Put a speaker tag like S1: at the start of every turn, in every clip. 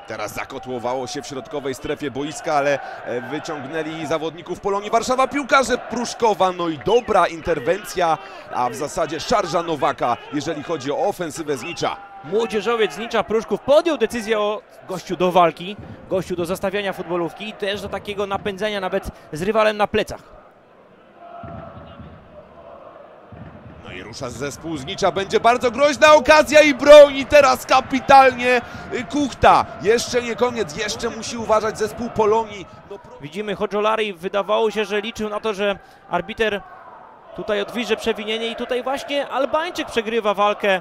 S1: Teraz zakotłowało się w środkowej strefie boiska, ale wyciągnęli zawodników Polonii Warszawa piłkarze Pruszkowa. No i dobra interwencja, a w zasadzie szarża Nowaka, jeżeli chodzi o ofensywę Znicza.
S2: Młodzieżowiec Znicza Pruszków podjął decyzję o gościu do walki, gościu do zastawiania futbolówki i też do takiego napędzenia nawet z rywalem na plecach.
S1: No i rusza zespół Znicza, będzie bardzo groźna okazja i broni teraz kapitalnie Kuchta. Jeszcze nie koniec, jeszcze musi uważać zespół Polonii. No,
S2: widzimy Hodżolari, wydawało się, że liczył na to, że arbiter tutaj odwiże przewinienie i tutaj właśnie Albańczyk przegrywa walkę.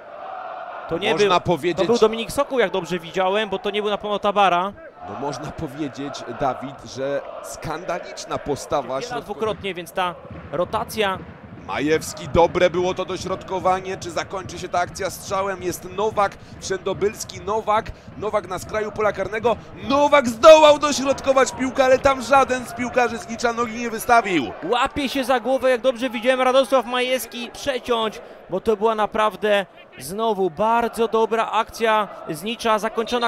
S2: To nie
S1: można
S2: był,
S1: powiedzieć,
S2: to był Dominik Sokół, jak dobrze widziałem, bo to nie był na pewno Tabara.
S1: No można powiedzieć, Dawid, że skandaliczna postawa.
S2: Dwukrotnie, więc ta rotacja.
S1: Majewski, dobre było to dośrodkowanie, czy zakończy się ta akcja strzałem? Jest Nowak, Wszędobylski, Nowak na skraju pola karnego, Nowak zdołał dośrodkować piłkę, ale tam żaden z piłkarzy Znicza nogi nie wystawił.
S2: Łapie się za głowę, jak dobrze widziałem, Radosław Majewski przeciąć, bo to była naprawdę znowu bardzo dobra akcja Znicza, zakończona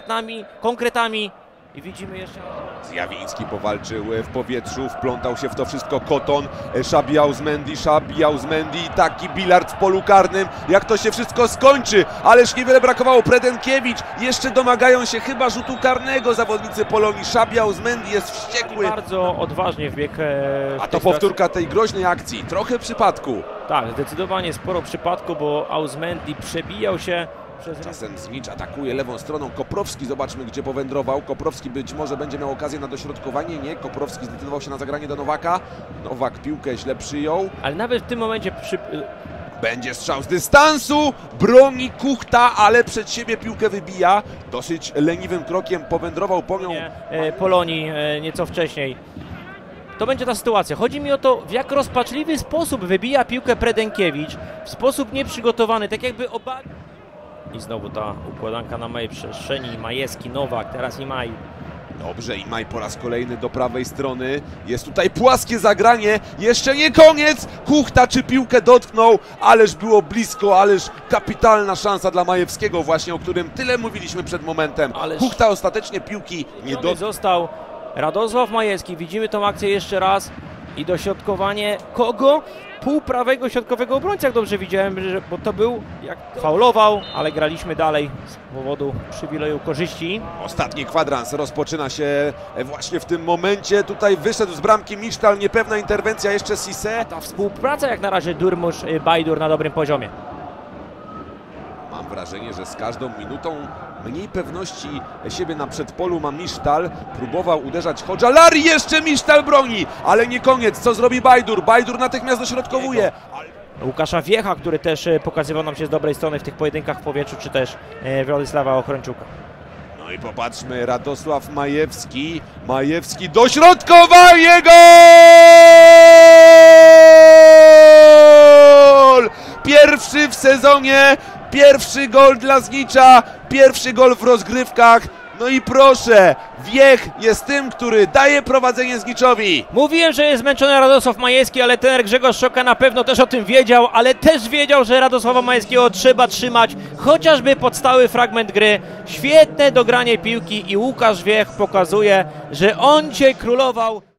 S2: konkretami. I widzimy jeszcze...
S1: Zjawiński powalczył w powietrzu, wplątał się w to wszystko Koton, Szabi Auzmendi, taki bilard w polu karnym, jak to się wszystko skończy, ależ niewiele brakowało, Predenkiewicz, jeszcze domagają się chyba rzutu karnego zawodnicy Polonii, Szabi Auzmendi jest wściekły.
S2: Bardzo odważnie wbiegł.
S1: A to powtórka tej groźnej akcji, trochę przypadku.
S2: Tak, zdecydowanie sporo przypadku, bo Auzmendi przebijał się.
S1: Czasem Znicz atakuje lewą stroną, Koprowski, zobaczmy gdzie powędrował, Koprowski być może będzie miał okazję na dośrodkowanie, nie, Koprowski zdecydował się na zagranie do Nowaka, Nowak piłkę źle przyjął.
S2: Ale nawet w tym momencie
S1: będzie strzał z dystansu, broni Kuchta, ale przed siebie piłkę wybija, dosyć leniwym krokiem powędrował po nią.
S2: Polonii nieco wcześniej. To będzie ta sytuacja. Chodzi mi o to, w jak rozpaczliwy sposób wybija piłkę Predenkiewicz, w sposób nieprzygotowany, tak jakby oba... I znowu ta układanka na mojej przestrzeni, Majewski, Nowak, teraz Imaj.
S1: Dobrze, Imaj po raz kolejny do prawej strony, jest tutaj płaskie zagranie, jeszcze nie koniec, Kuchta czy piłkę dotknął, ależ było blisko, ależ kapitalna szansa dla Majewskiego właśnie, o którym tyle mówiliśmy przed momentem. Kuchta ostatecznie piłki nie dotknął.
S2: Został Radosław Majewski, widzimy tą akcję jeszcze raz i dośrodkowanie kogo? Półprawego środkowego obrońca, jak dobrze widziałem, bo to był, jak faulował, ale graliśmy dalej z powodu przywileju korzyści. Ostatni
S1: kwadrans rozpoczyna się właśnie w tym momencie. Tutaj wyszedł z bramki Misztal, niepewna interwencja jeszcze Cissé.
S2: Ta współpraca jak na razie Durmusz-Bajdur na dobrym poziomie.
S1: Mam wrażenie, że z każdą minutą mniej pewności siebie na przedpolu ma Misztal. Próbował uderzać Hodżalari, jeszcze Misztal broni, ale nie koniec. Co zrobi Bajdur? Bajdur natychmiast dośrodkowuje.
S2: Łukasza Wiecha, który też pokazywał nam się z dobrej strony w tych pojedynkach w powietrzu, czy też Władysława Ochrończuka.
S1: No i popatrzmy, Radosław Majewski, dośrodkowanie, gol! Pierwszy w sezonie, pierwszy gol dla Znicza, pierwszy gol w rozgrywkach. No i proszę, Wiech jest tym, który daje prowadzenie Zniczowi.
S2: Mówiłem, że jest zmęczony Radosław Majewski, ale trener Grzegorz Szoka na pewno też o tym wiedział, ale też wiedział, że Radosława Majewskiego trzeba trzymać, chociażby pod stały fragment gry. Świetne dogranie piłki i Łukasz Wiech pokazuje, że on dzisiaj królował.